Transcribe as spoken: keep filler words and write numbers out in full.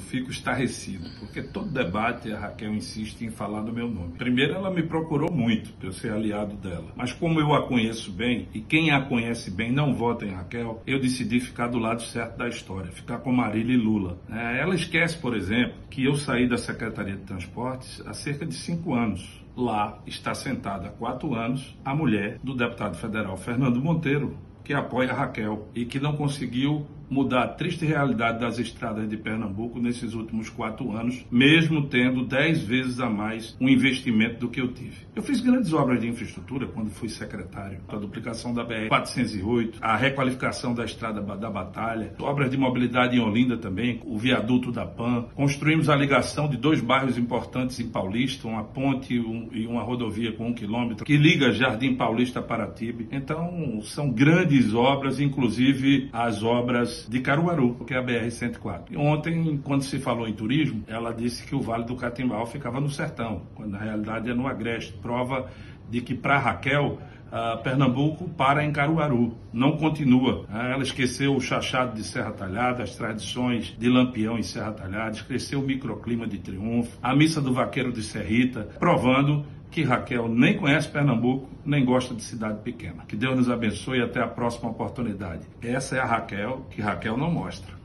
fico estarrecido, porque todo debate a Raquel insiste em falar do meu nome. Primeiro, ela me procurou muito para eu ser aliado dela, mas como eu a conheço bem, e quem a conhece bem não vota em Raquel, eu decidi ficar do lado certo da história, ficar com Marília e Lula. Ela esquece, por exemplo, que eu saí da Secretaria de Transportes há cerca de cinco anos. Lá está sentada há quatro anos a mulher do deputado federal Fernando Monteiro, que apoia a Raquel e que não conseguiu mudar a triste realidade das estradas de Pernambuco nesses últimos quatro anos, mesmo tendo dez vezes a mais um investimento do que eu tive. Eu fiz grandes obras de infraestrutura quando fui secretário. A duplicação da B R quatrocentos e oito, a requalificação da Estrada da Batalha, obras de mobilidade em Olinda também, o viaduto da Pan. Construímos a ligação de dois bairros importantes em Paulista, uma ponte um, e uma rodovia com um quilômetro, que liga Jardim Paulista a Paratibe. Então, são grandes obras, inclusive as obras de Caruaru, que é a B R cento e quatro. E ontem, quando se falou em turismo, ela disse que o Vale do Catimbau ficava no sertão, quando na realidade é no Agreste. Prova de que para Raquel, uh, Pernambuco para em Caruaru, não continua. Uh, ela esqueceu o chachado de Serra Talhada, as tradições de Lampião em Serra Talhada, esqueceu o microclima de Triunfo, a missa do vaqueiro de Serrita, provando que Raquel nem conhece Pernambuco, nem gosta de cidade pequena. Que Deus nos abençoe e até a próxima oportunidade. Essa é a Raquel que Raquel não mostra.